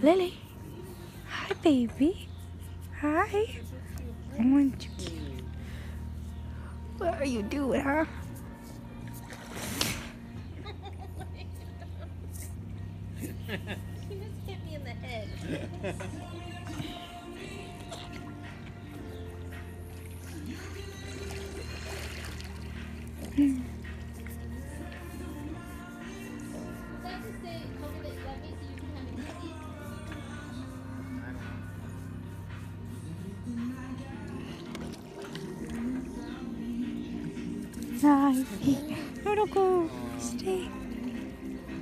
Lily. Hi, baby. Hi. I want you cute. What are you doing, huh? She just hit me in the head. Would like to say, tell me that you love me so you can have a kissy? Hi. Noroko. Stay.